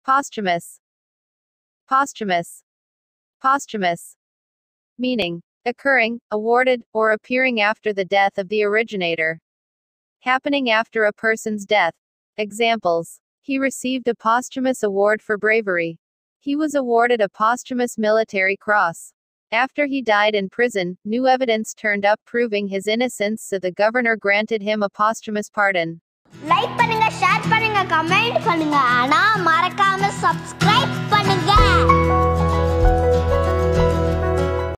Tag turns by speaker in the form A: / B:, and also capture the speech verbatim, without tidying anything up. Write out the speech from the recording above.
A: Posthumous. Posthumous. Posthumous. Meaning: occurring, awarded, or appearing after the death of the originator. Happening after a person's death. Examples: he received a posthumous award for bravery. He was awarded a posthumous military cross. After he died in prison, new evidence turned up proving his innocence, so the governor granted him a posthumous pardon.
B: Like பண்ணுங்க, share பண்ணுங்க, comment பண்ணுங்க, ஆனா மறக்காம subscribe பண்ணுங்க.